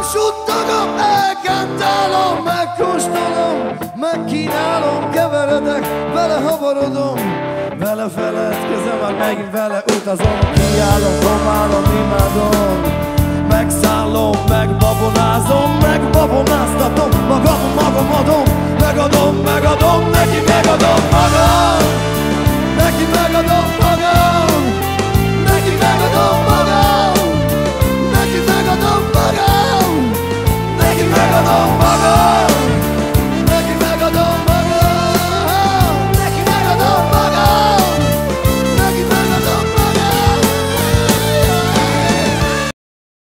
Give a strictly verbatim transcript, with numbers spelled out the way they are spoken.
Megsuttogom, elkántálom, megkóstolom, megkínálom, keveredek, belehabarodom, vele feledkezem, már megint vele utazom, kiállom, komálom, imádom, megszállom, megbabonázom, megbabonáztatom, magam, magam adom, megadom, megadom, neki megadom magam.